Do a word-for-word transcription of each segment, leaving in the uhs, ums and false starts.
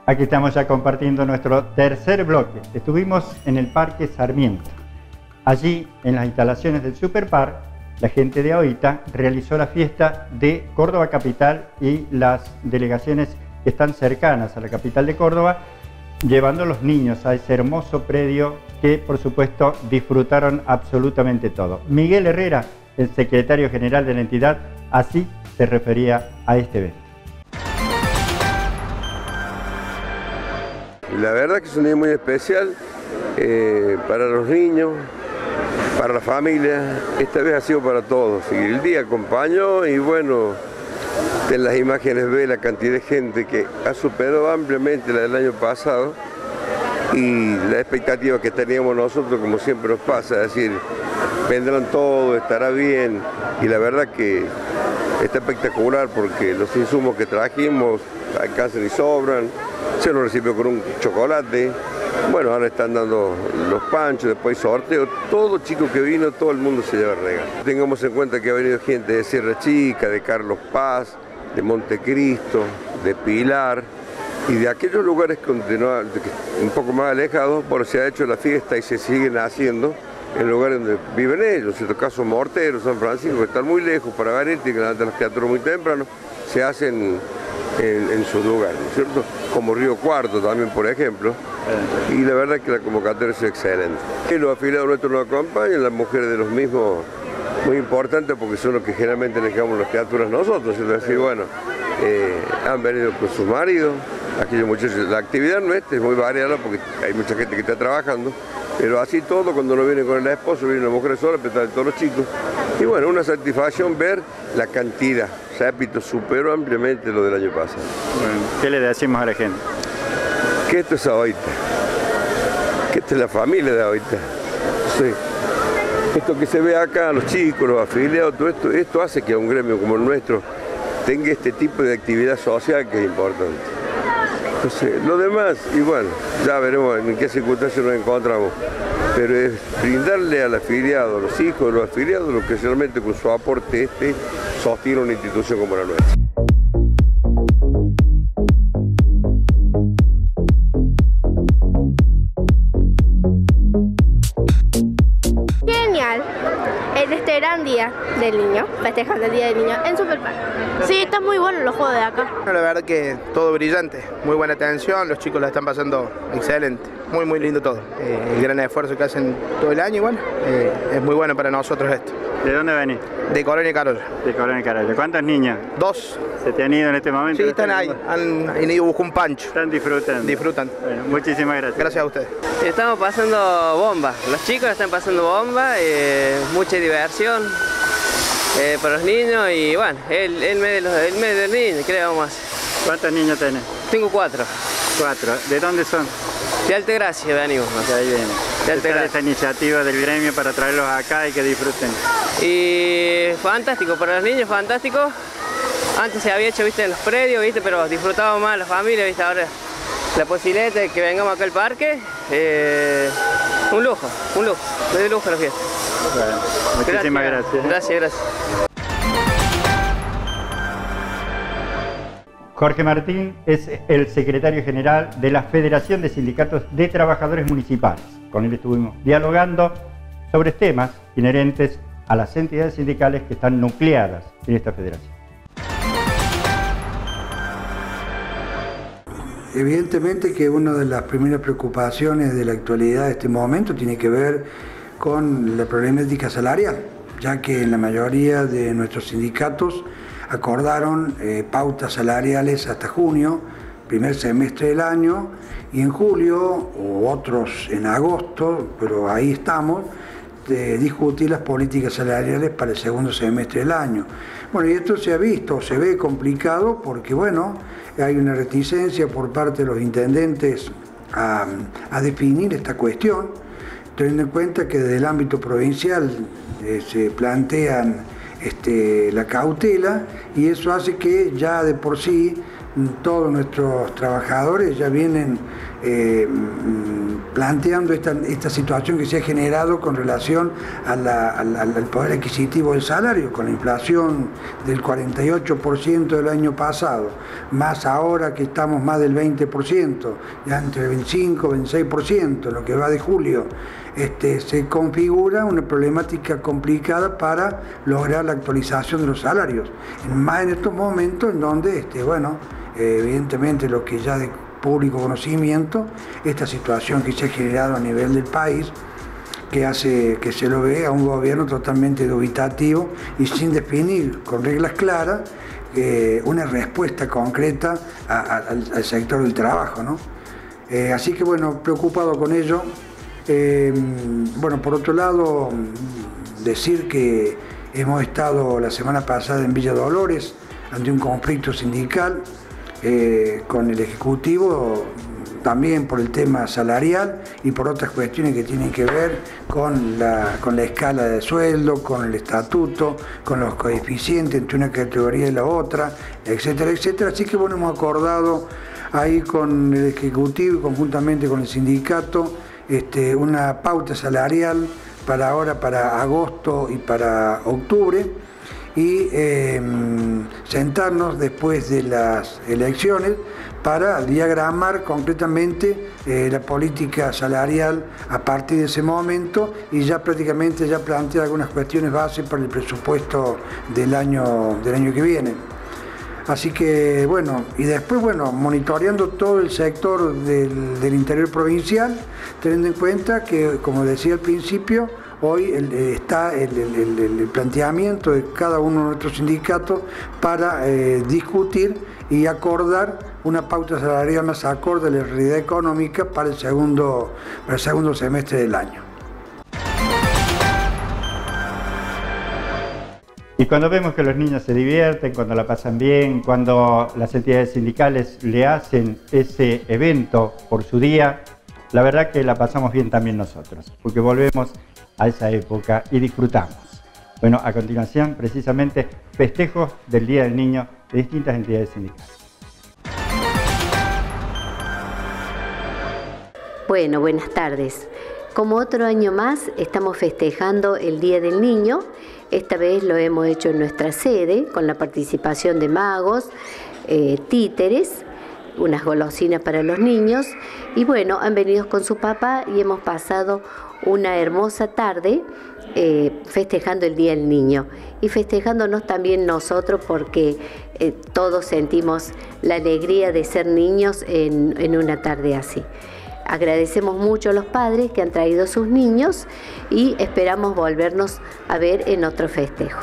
Aquí estamos ya compartiendo nuestro tercer bloque. Estuvimos en el Parque Sarmiento. Allí, en las instalaciones del Superpark, la gente de AOITA realizó la fiesta de Córdoba Capital y las delegaciones que están cercanas a la capital de Córdoba, llevando a los niños a ese hermoso predio que, por supuesto, disfrutaron absolutamente todo. Miguel Herrera, el secretario general de la entidad, así se refería a este evento. La verdad que es un día muy especial eh, para los niños, para la familia. Esta vez ha sido para todos. Y el día acompañó y bueno, en las imágenes ve la cantidad de gente que ha superado ampliamente la del año pasado y la expectativa que teníamos nosotros, como siempre nos pasa, es decir, vendrán todos, estará bien, y la verdad que está espectacular porque los insumos que trajimos alcanzan y sobran. Se lo recibió con un chocolate, bueno, ahora están dando los panchos, después sorteo, todo chico que vino, todo el mundo se lleva regalo. Tengamos en cuenta que ha venido gente de Sierra Chica, de Carlos Paz, de Montecristo, de Pilar, y de aquellos lugares que un poco más alejados, bueno, se ha hecho la fiesta y se siguen haciendo en lugares donde viven ellos, en este caso Mortero, San Francisco, que están muy lejos para venir, tienen que levantar las criaturas muy temprano, se hacen en, en sus lugares, ¿no es cierto? Como Río Cuarto también, por ejemplo, y la verdad es que la convocatoria es excelente. Y los afiliados nuestros nos acompañan, las mujeres de los mismos, muy importantes porque son los que generalmente les dejamos las criaturas nosotros, es decir, bueno, eh, han venido con sus maridos, aquellos muchachos, la actividad nuestra es muy variada porque hay mucha gente que está trabajando, pero así todo, cuando no vienen con el esposo, vienen las mujeres solas, pero están todos los chicos. Y bueno, una satisfacción ver la cantidad. Repito, superó ampliamente lo del año pasado. Bueno, ¿qué le decimos a la gente? Que esto es AOITA, que esta es la familia de AOITA. Sí. Esto que se ve acá, los chicos, los afiliados, todo esto, esto hace que un gremio como el nuestro tenga este tipo de actividad social que es importante. Entonces, lo demás, y bueno, ya veremos en qué circunstancias nos encontramos, pero es brindarle al afiliado, a los hijos de los afiliados, lo que realmente con su aporte este sostiene una institución como la nuestra. Genial, es este gran día del niño, festejando el Día del Niño en Superpark. Sí, están muy buenos los juegos de acá. La verdad que todo brillante, muy buena atención, los chicos la están pasando excelente, muy muy lindo todo. Eh, el gran esfuerzo que hacen todo el año y bueno, eh, es muy bueno para nosotros esto. ¿De dónde venís? De Colonia Carolla. De Colonia Carolla. ¿Cuántos niños? Dos. ¿Se te han ido en este momento? Sí, están ahí, han, han ido a buscar un pancho. Están disfrutando. Disfrutan. Bueno, muchísimas gracias. Gracias a ustedes. Estamos pasando bomba, los chicos están pasando bomba, eh, mucha diversión eh, para los niños y bueno, el, el, mes de los, el mes del niño, ¿qué le vamos a hacer? ¿Cuántos niños tenés? Tengo cuatro. Cuatro. ¿De dónde son? De Altagracia venimos. De ahí vienen. De Altagracia. Esta iniciativa del gremio para traerlos acá y que disfruten. Y fantástico, para los niños fantástico. Antes se había hecho, viste, en los predios, viste, pero disfrutábamos más la familia, viste, ahora la posibilidad de que vengamos acá al parque, eh, un lujo, un lujo, me dio lujo la fiesta. Bueno, muchísimas gracias. Gracias, gracias. gracias. Jorge Martín es el secretario general de la Federación de Sindicatos de Trabajadores Municipales. Con él estuvimos dialogando sobre temas inherentes a las entidades sindicales que están nucleadas en esta federación. Evidentemente que una de las primeras preocupaciones de la actualidad de este momento tiene que ver con la problemática salarial, ya que en la mayoría de nuestros sindicatos acordaron eh, pautas salariales hasta junio, primer semestre del año, y en julio, o otros en agosto, pero ahí estamos, de discutir las políticas salariales para el segundo semestre del año. Bueno, y esto se ha visto, se ve complicado porque, bueno, hay una reticencia por parte de los intendentes a, a definir esta cuestión, teniendo en cuenta que desde el ámbito provincial eh, se plantean este, la cautela y eso hace que ya de por sí todos nuestros trabajadores ya vienen eh, planteando esta, esta situación que se ha generado con relación a la, a la, al poder adquisitivo del salario, con la inflación del cuarenta y ocho por ciento del año pasado, más ahora que estamos más del veinte por ciento, ya entre el veinticinco y veintiséis por ciento, lo que va de julio. Este, se configura una problemática complicada para lograr la actualización de los salarios, más en estos momentos en donde, este, bueno, eh, evidentemente lo que ya de público conocimiento, esta situación que se ha generado a nivel del país, que hace que se lo ve a un gobierno totalmente dubitativo y sin definir con reglas claras eh, una respuesta concreta a, a, al, al sector del trabajo, ¿no? Eh, así que bueno, preocupado con ello. Eh, bueno, por otro lado, decir que hemos estado la semana pasada en Villa Dolores ante un conflicto sindical eh, con el Ejecutivo, también por el tema salarial y por otras cuestiones que tienen que ver con la, con la escala de sueldo, con el estatuto, con los coeficientes entre una categoría y la otra, etcétera, etcétera. Así que bueno, hemos acordado ahí con el Ejecutivo y conjuntamente con el sindicato Este, una pauta salarial para ahora, para agosto y para octubre, y eh, sentarnos después de las elecciones para diagramar concretamente eh, la política salarial a partir de ese momento y ya prácticamente ya plantear algunas cuestiones bases para el presupuesto del año, del año que viene. Así que bueno, y después bueno, monitoreando todo el sector del, del interior provincial, teniendo en cuenta que, como decía al principio, hoy el, está el, el, el planteamiento de cada uno de nuestros sindicatos para eh, discutir y acordar una pauta salarial más acorde a la realidad económica para el segundo, para el segundo semestre del año. Y cuando vemos que los niños se divierten, cuando la pasan bien, cuando las entidades sindicales le hacen ese evento por su día, la verdad que la pasamos bien también nosotros, porque volvemos a esa época y disfrutamos. Bueno, a continuación, precisamente, festejos del Día del Niño de distintas entidades sindicales. Bueno, buenas tardes. Como otro año más, estamos festejando el Día del Niño. Esta vez lo hemos hecho en nuestra sede, con la participación de magos, eh, títeres, unas golosinas para los niños. Y bueno, han venido con su papá y hemos pasado una hermosa tarde eh, festejando el Día del Niño. Y festejándonos también nosotros porque eh, todos sentimos la alegría de ser niños en, en una tarde así. Agradecemos mucho a los padres que han traído a sus niños y esperamos volvernos a ver en otro festejo.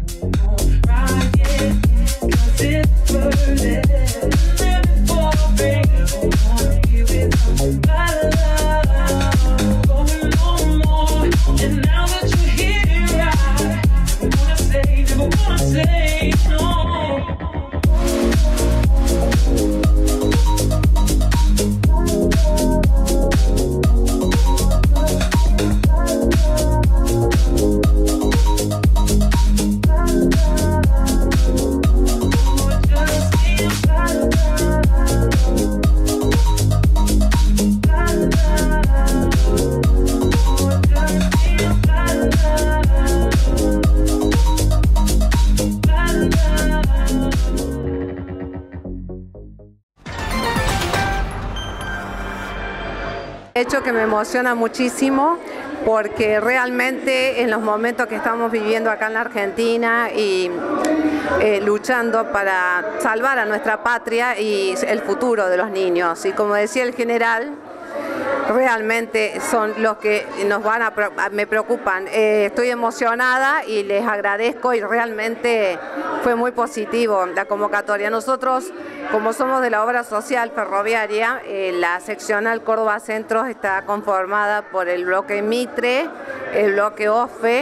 Hecho que me emociona muchísimo porque realmente en los momentos que estamos viviendo acá en la Argentina y eh, luchando para salvar a nuestra patria y el futuro de los niños, y como decía el general, realmente son los que nos van a, me preocupan. Eh, estoy emocionada y les agradezco y realmente fue muy positivo la convocatoria. Nosotros, como somos de la obra social ferroviaria, eh, la seccional Córdoba Centro está conformada por el bloque Mitre, el bloque O F E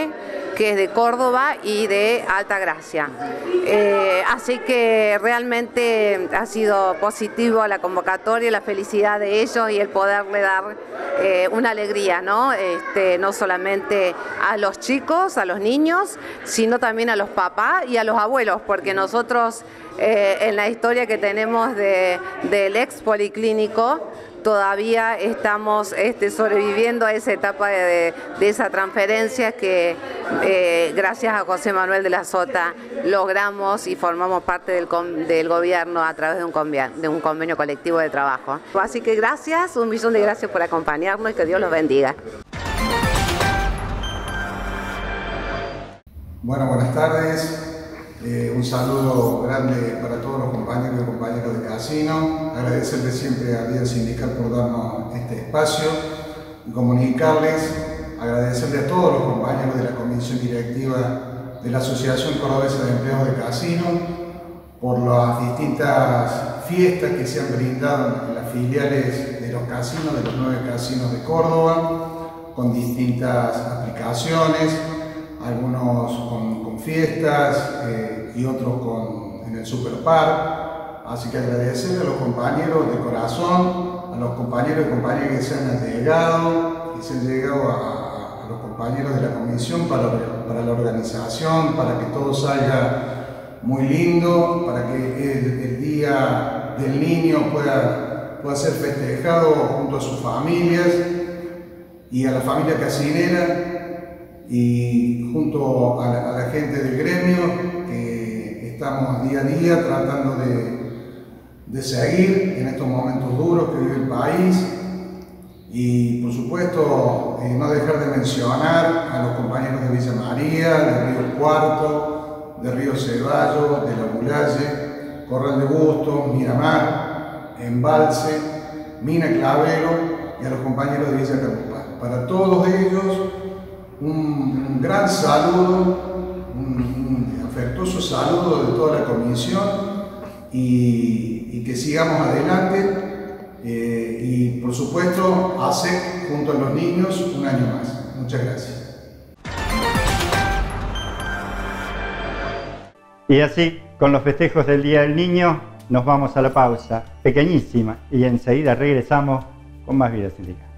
que es de Córdoba y de Altagracia. Eh, así que realmente ha sido positivo la convocatoria, la felicidad de ellos y el poderle dar eh, una alegría, ¿no? Este, no solamente a los chicos, a los niños, sino también a los papás y a los abuelos, porque nosotros eh, en la historia que tenemos de, del ex policlínico, todavía estamos este, sobreviviendo a esa etapa de, de, de esa transferencia que eh, gracias a José Manuel de la Sota logramos y formamos parte del, del gobierno a través de un, convenio, de un convenio colectivo de trabajo. Así que gracias, un millón de gracias por acompañarnos y que Dios los bendiga. Bueno, buenas tardes. Eh, un saludo grande para todos los compañeros y compañeras de Casino. Agradecerle siempre al Líder Sindical por darnos este espacio y comunicarles, agradecerle a todos los compañeros de la Comisión Directiva de la Asociación Cordobesa de Empleados de Casino por las distintas fiestas que se han brindado en las filiales de los casinos, de los nueve casinos de Córdoba, con distintas aplicaciones, algunos con, con fiestas eh, y otros con, en el Superpar. Así que agradecerle a los compañeros de corazón, a los compañeros y compañeras que se han llegado, que se han llegado a, a los compañeros de la comisión para, para la organización, para que todo salga muy lindo, para que el, el Día del Niño pueda, pueda ser festejado junto a sus familias y a la familia casinera, y junto a la, a la gente del gremio, que estamos día a día tratando de, de seguir en estos momentos duros que vive el país. Y por supuesto, eh, no dejar de mencionar a los compañeros de Villa María, de Río Cuarto, de Río Ceballos, de La Bulalle, Corral de Bustos, Miramar, Embalse, Mina Clavero y a los compañeros de Villa Carupá. Para todos ellos, un, un gran saludo, un, un afectuoso saludo de toda la comisión y, y que sigamos adelante. Eh, y por supuesto, A S E C junto a los niños un año más. Muchas gracias. Y así, con los festejos del Día del Niño, nos vamos a la pausa pequeñísima y enseguida regresamos con más Vida Sindical.